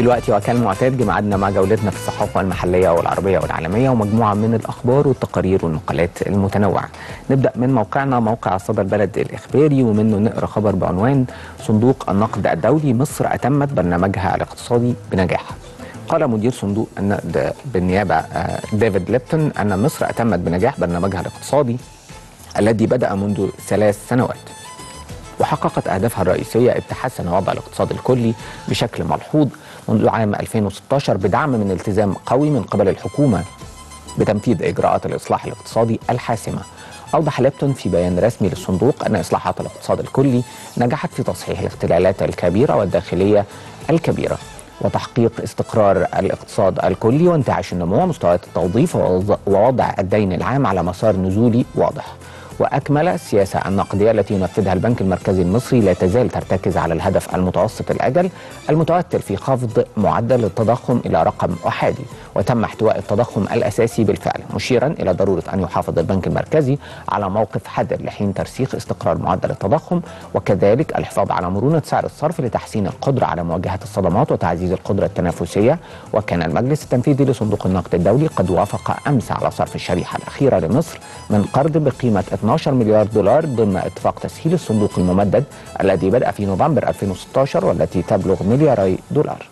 دلوقتي وكالمعتاد ميعادنا مع جولتنا في الصحافة المحلية والعربية والعالمية ومجموعة من الأخبار والتقارير والمقالات المتنوعة. نبدأ من موقعنا موقع صدى البلد الإخباري ومنه نقرأ خبر بعنوان صندوق النقد الدولي مصر أتمت برنامجها الاقتصادي بنجاح. قال مدير صندوق النقد بالنيابة ديفيد ليبتون أن مصر أتمت بنجاح برنامجها الاقتصادي الذي بدأ منذ 3 سنوات، وحققت أهدافها الرئيسية تحسن وضع الاقتصاد الكلي بشكل ملحوظ منذ عام 2016 بدعم من التزام قوي من قبل الحكومة بتنفيذ إجراءات الإصلاح الاقتصادي الحاسمة. أوضح ليبتون في بيان رسمي للصندوق أن إصلاحات الاقتصاد الكلي نجحت في تصحيح الاختلالات الكبيرة والداخلية الكبيرة وتحقيق استقرار الاقتصاد الكلي وانتعاش النمو ومستويات التوظيف ووضع الدين العام على مسار نزولي واضح. وأكمل السياسة النقدية التي ينفذها البنك المركزي المصري لا تزال ترتكز على الهدف المتوسط الأجل المتوتر في خفض معدل التضخم إلى رقم أحادي، وتم احتواء التضخم الأساسي بالفعل، مشيرا إلى ضرورة أن يحافظ البنك المركزي على موقف حذر لحين ترسيخ استقرار معدل التضخم، وكذلك الحفاظ على مرونة سعر الصرف لتحسين القدرة على مواجهة الصدمات وتعزيز القدرة التنافسية. وكان المجلس التنفيذي لصندوق النقد الدولي قد وافق أمس على صرف الشريحة الأخيرة لمصر من قرض بقيمة 12 مليار دولار ضمن اتفاق تسهيل الصندوق الممدد الذي بدأ في نوفمبر 2016 والتي تبلغ ملياري دولار.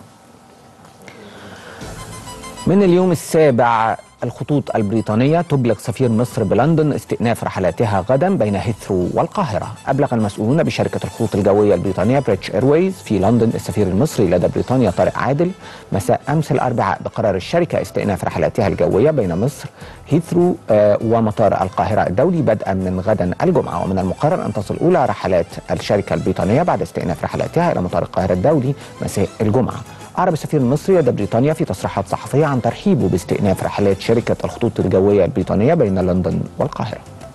من اليوم السابع الخطوط البريطانية تبلغ سفير مصر بلندن استئناف رحلاتها غدا بين هيثرو والقاهرة. أبلغ المسؤولون بشركة الخطوط الجوية البريطانية بريتش إيرويز في لندن السفير المصري لدى بريطانيا طارق عادل مساء أمس الأربعاء بقرار الشركة استئناف رحلاتها الجوية بين مصر هيثرو ومطار القاهرة الدولي بدءا من غدا الجمعة. ومن المقرر أن تصل أولى رحلات الشركة البريطانية بعد استئناف رحلاتها إلى مطار القاهرة الدولي مساء الجمعة. أعرب السفير المصري لدى بريطانيا في تصريحات صحفية عن ترحيبه باستئناف رحلات شركة الخطوط الجوية البريطانية بين لندن والقاهرة.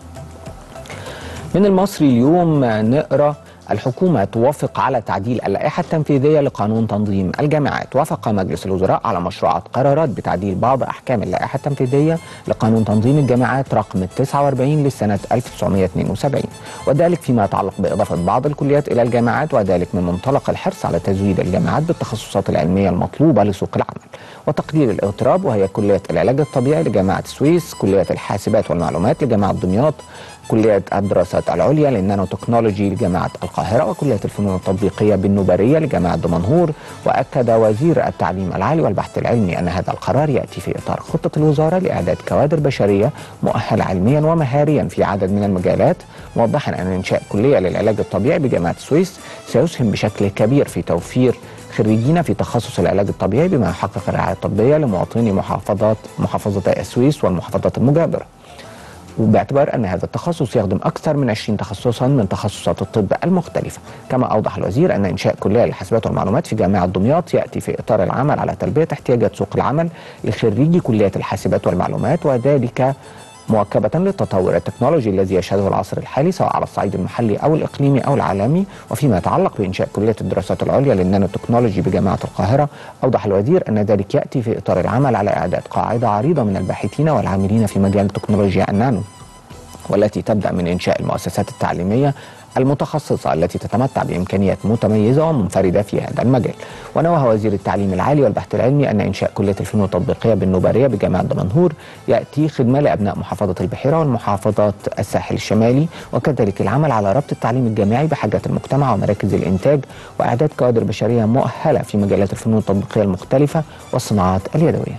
من المصري اليوم نقرأ الحكومة توافق على تعديل اللائحة التنفيذية لقانون تنظيم الجامعات. وافق مجلس الوزراء على مشروعات قرارات بتعديل بعض أحكام اللائحة التنفيذية لقانون تنظيم الجامعات رقم 49 لسنة 1972، وذلك فيما يتعلق بإضافة بعض الكليات إلى الجامعات، وذلك من منطلق الحرص على تزويد الجامعات بالتخصصات العلمية المطلوبة لسوق العمل وتقليل الاغتراب، وهي كلية العلاج الطبيعي لجامعة السويس، كلية الحاسبات والمعلومات لجامعة دمياط، كلية الدراسات العليا للنانو تكنولوجي لجامعة القاهرة، وكلية الفنون التطبيقية بالنوبارية لجامعة دمنهور. وأكد وزير التعليم العالي والبحث العلمي أن هذا القرار يأتي في إطار خطة الوزارة لإعداد كوادر بشرية مؤهلة علميا ومهاريا في عدد من المجالات، موضحا أن إنشاء كلية للعلاج الطبيعي بجامعة السويس سيسهم بشكل كبير في توفير خريجين في تخصص العلاج الطبيعي بما يحقق الرعاية الطبية لمواطني محافظتي السويس والمحافظات المجاورة، وباعتبار أن هذا التخصص يخدم أكثر من 20 تخصصا من تخصصات الطب المختلفة. كما أوضح الوزير أن إنشاء كلية للحاسبات والمعلومات في جامعة دمياط يأتي في إطار العمل على تلبية احتياجات سوق العمل لخريجي كلية الحاسبات والمعلومات، وذلك مواكبة للتطور التكنولوجي الذي يشهده العصر الحالي سواء على الصعيد المحلي أو الإقليمي أو العالمي. وفيما يتعلق بإنشاء كلية الدراسات العليا للنانو تكنولوجي بجامعة القاهرة، أوضح الوزير أن ذلك يأتي في إطار العمل على إعداد قاعدة عريضة من الباحثين والعاملين في مجال تكنولوجيا النانو، والتي تبدأ من إنشاء المؤسسات التعليمية المتخصصة التي تتمتع بإمكانيات متميزة ومنفردة في هذا المجال. ونوه وزير التعليم العالي والبحث العلمي أن إنشاء كلية الفنون التطبيقية بالنوبارية بجامعة دمنهور يأتي خدمة لأبناء محافظة البحيرة والمحافظات الساحل الشمالي، وكذلك العمل على ربط التعليم الجامعي بحاجات المجتمع ومراكز الإنتاج وإعداد كوادر بشرية مؤهلة في مجالات الفنون التطبيقية المختلفة والصناعات اليدوية.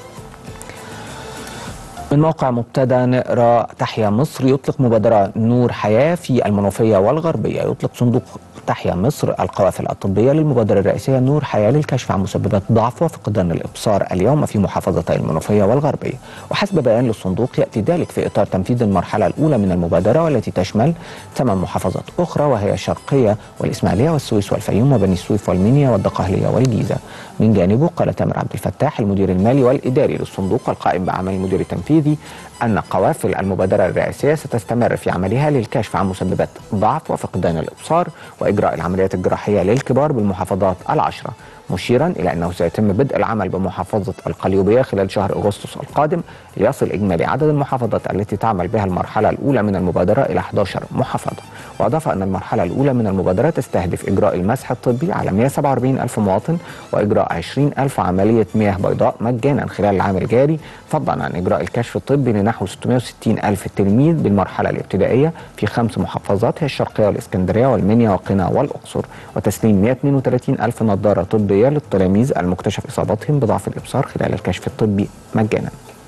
من موقع مبتدأ نقرأ تحيا مصر يطلق مبادرة نور حياة في المنوفية والغربية. يطلق صندوق تحيا مصر القوافل الطبية للمبادرة الرئيسية نور حياة للكشف عن مسببات ضعف وفقدان الإبصار اليوم في محافظتي المنوفية والغربية. وحسب بيان للصندوق يأتي ذلك في إطار تنفيذ المرحلة الأولى من المبادرة والتي تشمل 8 محافظات أخرى وهي الشرقية والإسماعيلية والسويس والفيوم وبني سويف والمنيا والدقهلية والجيزة. من جانبه قال تامر عبد الفتاح المدير المالي والإداري للصندوق القائم بعمل المدير التنفيذي أن قوافل المبادرة الرئاسية ستستمر في عملها للكشف عن مسببات ضعف وفقدان الإبصار وإجراء العمليات الجراحية للكبار بالمحافظات ال10، مشيرا إلى أنه سيتم بدء العمل بمحافظة القليوبية خلال شهر أغسطس القادم ليصل إجمالي عدد المحافظات التي تعمل بها المرحلة الأولى من المبادرة إلى 11 محافظة. وأضاف أن المرحلة الأولى من المبادرة تستهدف إجراء المسح الطبي على 147 ألف مواطن وإجراء 20 ألف عملية مياه بيضاء مجانا خلال العام الجاري، فضلا عن إجراء الكشف الطبي لنحو 660 ألف تلميذ بالمرحلة الابتدائية في 5 محافظات هي الشرقية والإسكندرية والمنيا وقنا والأقصر، وتسليم 132 ألف نظارة طبية للتلاميذ المكتشف إصابتهم بضعف الإبصار خلال الكشف الطبي مجانا.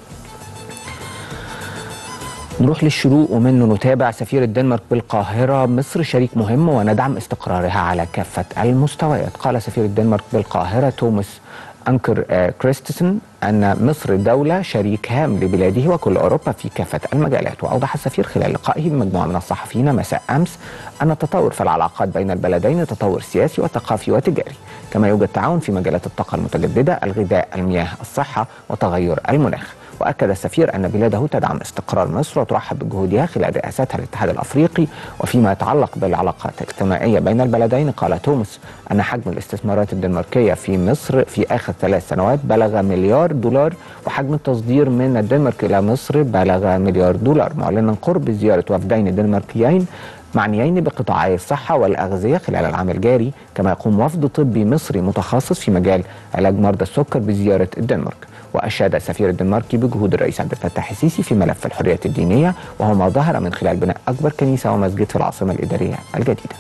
نروح للشروق ومنه نتابع سفير الدنمارك بالقاهرة: مصر شريك مهم وندعم استقرارها على كافة المستويات. قال سفير الدنمارك بالقاهرة توماس أنكر كريستسن أن مصر دولة شريك هام لبلاده وكل أوروبا في كافة المجالات. وأوضح السفير خلال لقائه بمجموعة من الصحفيين مساء أمس أن التطور في العلاقات بين البلدين تطور سياسي وثقافي وتجاري، كما يوجد تعاون في مجالات الطاقة المتجددة، الغذاء، المياه، الصحة وتغير المناخ. وأكد السفير أن بلاده تدعم استقرار مصر وترحب بجهودها خلال رئاستها الاتحاد الأفريقي. وفيما يتعلق بالعلاقات الثنائية بين البلدين، قال توماس أن حجم الاستثمارات الدنماركية في مصر في آخر 3 سنوات بلغ مليار دولار، وحجم التصدير من الدنمارك إلى مصر بلغ مليار دولار، معلنا قرب زيارة وفدين دنماركيين معنيين بقطاعي الصحة والأغذية خلال العام الجاري. كما يقوم وفد طبي مصري متخصص في مجال علاج مرضى السكر بزيارة الدنمارك. وأشاد السفير الدنماركي بجهود الرئيس عبد الفتاح السيسي في ملف الحريات الدينية، وهو ما ظهر من خلال بناء أكبر كنيسة ومسجد في العاصمة الإدارية الجديدة.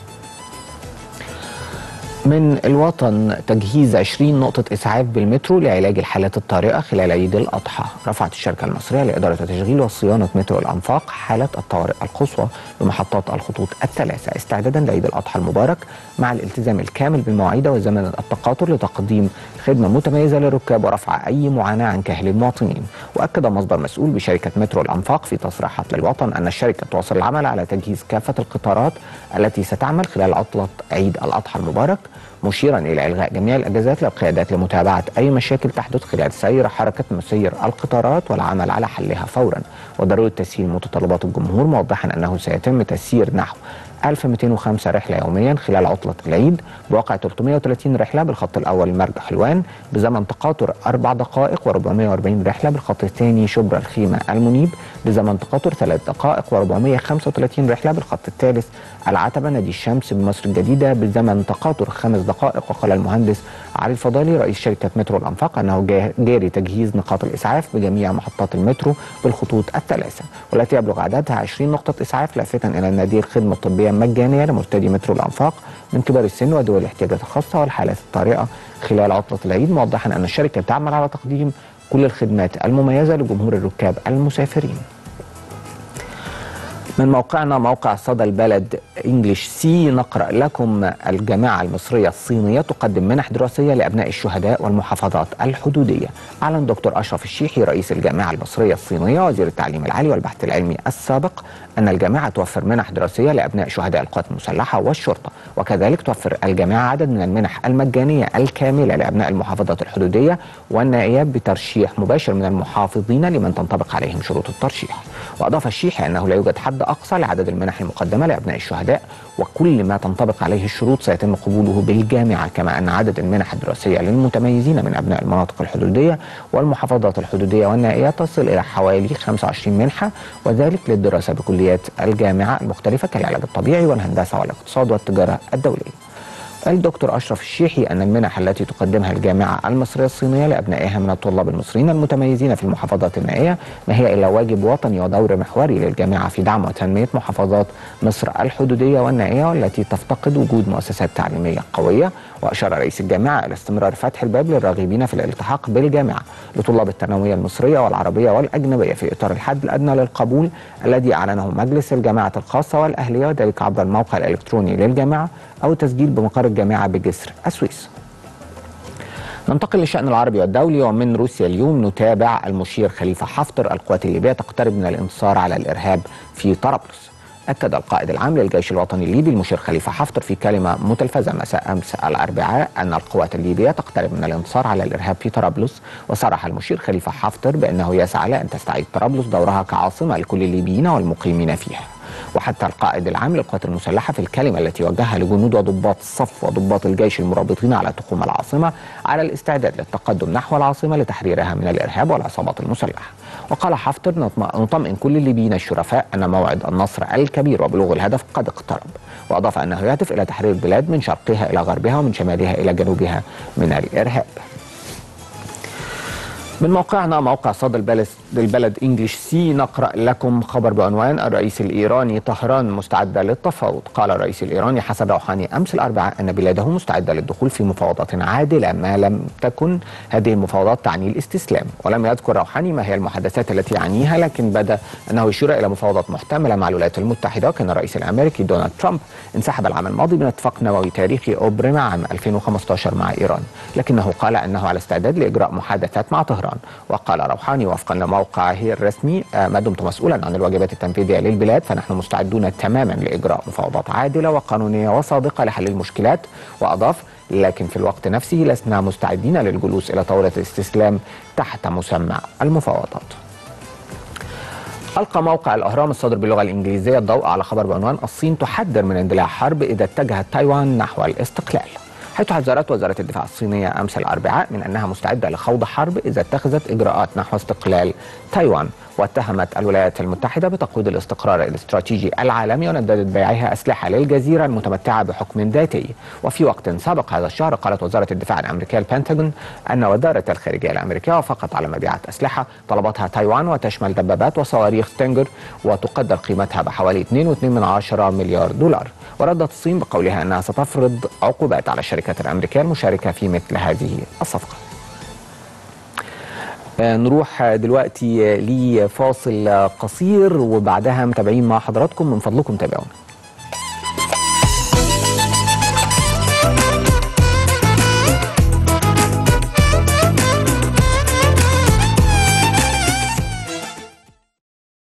من الوطن: تجهيز 20 نقطة إسعاف بالمترو لعلاج الحالات الطارئة خلال عيد الأضحى. رفعت الشركة المصرية لإدارة تشغيل وصيانة مترو الأنفاق حالة الطوارئ القصوى بمحطات الخطوط الثلاثة استعدادا لعيد الأضحى المبارك، مع الالتزام الكامل بالمواعيد وزمن التقاطر لتقديم خدمة متميزة للركاب ورفع أي معاناة عن كاهل المواطنين. وأكد مصدر مسؤول بشركة مترو الأنفاق في تصريحات للوطن أن الشركة تواصل العمل على تجهيز كافة القطارات التي ستعمل خلال عطلة عيد الأضحى المبارك، مشيرا إلى إلغاء جميع الأجازات للقيادات لمتابعة أي مشاكل تحدث خلال سير حركة مسير القطارات والعمل على حلها فورا، وضرورة تسهيل متطلبات الجمهور، موضحا أنه سيتم تسيير نحو 1205 رحلة يوميا خلال عطلة العيد بواقع 330 رحلة بالخط الأول مرج حلوان بزمن تقاطر 4 دقائق، و440 رحلة بالخط الثاني شبرا الخيمة المنيب بزمن تقاطر 3 دقائق، و435 رحلة بالخط الثالث العتبة نادي الشمس بمصر الجديدة بزمن تقاطر 5 دقائق. وقال المهندس علي الفضالي رئيس شركة مترو الأنفاق أنه جاري تجهيز نقاط الإسعاف بجميع محطات المترو بالخطوط الثلاثة، والتي يبلغ عددها 20 نقطة إسعاف، لافتا إلى أن هذه الخدمة الطبية مجانية لمرتدي مترو الأنفاق من كبار السن وذوي الاحتياجات الخاصة والحالات الطارئة خلال عطلة العيد، موضحا أن الشركة تعمل على تقديم كل الخدمات المميزة لجمهور الركاب المسافرين. من موقعنا موقع صدى البلد انجلش سي نقرأ لكم: الجامعة المصرية الصينية تقدم منح دراسية لأبناء الشهداء والمحافظات الحدودية. أعلن دكتور أشرف الشيحي رئيس الجامعة المصرية الصينية وزير التعليم العالي والبحث العلمي السابق أن الجامعة توفر منح دراسية لأبناء شهداء القوات المسلحة والشرطة، وكذلك توفر الجامعة عدد من المنح المجانية الكاملة لأبناء المحافظات الحدودية والنائيات بترشيح مباشر من المحافظين لمن تنطبق عليهم شروط الترشيح. وأضاف الشيحي أنه لا يوجد حد أقصى لعدد المنح المقدمة لأبناء الشهداء، وكل ما تنطبق عليه الشروط سيتم قبوله بالجامعة، كما أن عدد المنح الدراسية للمتميزين من أبناء المناطق الحدودية والمحافظات الحدودية والنائية تصل إلى حوالي 25 منحة، وذلك للدراسة بكليات الجامعة المختلفة كالعلاج الطبيعي والهندسة والاقتصاد والتجارة الدولية. الدكتور أشرف الشيحي أن المنح التي تقدمها الجامعة المصرية الصينية لأبنائها من الطلاب المصريين المتميزين في المحافظات النائية ما هي إلا واجب وطني ودور محوري للجامعة في دعم وتنمية محافظات مصر الحدودية والنائية والتي تفتقد وجود مؤسسات تعليمية قوية. وأشار رئيس الجامعة إلى استمرار فتح الباب للراغبين في الالتحاق بالجامعة لطلاب الثانوية المصرية والعربية والأجنبية في إطار الحد الأدنى للقبول الذي أعلنه مجلس الجامعة الخاصة والأهلية، وذلك عبر الموقع الإلكتروني للجامعة أو التسجيل بمقر الجامعة بجسر السويس. ننتقل للشأن العربي والدولي، ومن روسيا اليوم نتابع المشير خليفة حفتر: القوات الليبية تقترب من الانتصار على الإرهاب في طرابلس. أكد القائد العام للجيش الوطني الليبي المشير خليفة حفتر في كلمة متلفزة مساء أمس الأربعاء أن القوات الليبية تقترب من الانتصار على الإرهاب في طرابلس. وصرح المشير خليفة حفتر بأنه يسعى لأن تستعيد طرابلس دورها كعاصمة لكل الليبيين والمقيمين فيها. وحتى القائد العام للقوات المسلحة في الكلمة التي وجهها لجنود وضباط الصف وضباط الجيش المرابطين على تخوم العاصمة على الاستعداد للتقدم نحو العاصمة لتحريرها من الإرهاب والعصابات المسلحة. وقال حفتر: نطمئن كل الليبيين الشرفاء أن موعد النصر الكبير وبلوغ الهدف قد اقترب. وأضاف أنه يهدف إلى تحرير البلاد من شرقها إلى غربها ومن شمالها إلى جنوبها من الإرهاب. من موقعنا موقع صدى البلد انجلش سي نقرأ لكم خبر بعنوان: الرئيس الإيراني طهران مستعدة للتفاوض. قال الرئيس الإيراني حسن روحاني أمس الأربعاء أن بلاده مستعدة للدخول في مفاوضات عادلة ما لم تكن هذه المفاوضات تعني الاستسلام. ولم يذكر روحاني ما هي المحادثات التي يعنيها، لكن بدا أنه يشير إلى مفاوضات محتملة مع الولايات المتحدة. وكان الرئيس الأمريكي دونالد ترامب انسحب العام الماضي من اتفاق نووي تاريخي أبرم عام 2015 مع إيران، لكنه قال أنه على استعداد لإجراء محادثات مع طهران. وقال روحاني وفقا لموقعه الرسمي: ما دمت مسؤولا عن الواجبات التنفيذية للبلاد فنحن مستعدون تماما لإجراء مفاوضات عادلة وقانونية وصادقة لحل المشكلات. وأضاف: لكن في الوقت نفسه لسنا مستعدين للجلوس إلى طاولة الاستسلام تحت مسمى المفاوضات. ألقى موقع الأهرام الصادر باللغة الإنجليزية الضوء على خبر بعنوان: الصين تحذر من اندلاع حرب إذا اتجهت تايوان نحو الاستقلال، حيث حذرت وزارة الدفاع الصينية أمس الأربعاء من أنها مستعدة لخوض حرب إذا اتخذت إجراءات نحو استقلال تايوان. واتهمت الولايات المتحدة بتقويض الاستقرار الاستراتيجي العالمي ونددت بيعها أسلحة للجزيرة المتمتعة بحكم ذاتي. وفي وقت سابق هذا الشهر قالت وزارة الدفاع الأمريكية البنتاجون أن وزارة الخارجية الأمريكية وافقت على مبيعات أسلحة طلبتها تايوان وتشمل دبابات وصواريخ ستينجر وتقدر قيمتها بحوالي 2.2 مليار دولار. وردت الصين بقولها أنها ستفرض عقوبات على الشركات الأمريكية المشاركة في مثل هذه الصفقة. نروح دلوقتي لفاصل قصير وبعدها متابعين مع حضراتكم، من فضلكم تابعونا.